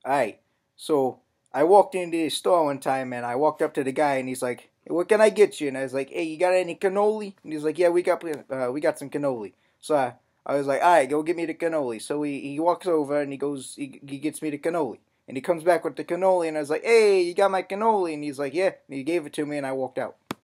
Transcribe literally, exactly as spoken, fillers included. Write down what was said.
Alright, so I walked into the store one time and I walked up to the guy and he's like, "Hey, what can I get you?" And I was like, "Hey, you got any cannoli?" And he's like, "Yeah, we got uh, we got some cannoli." So I, I was like, "Alright, go get me the cannoli." So he, he walks over and he goes, he, he gets me the cannoli. And he comes back with the cannoli and I was like, "Hey, you got my cannoli?" And he's like, "Yeah." And he gave it to me and I walked out.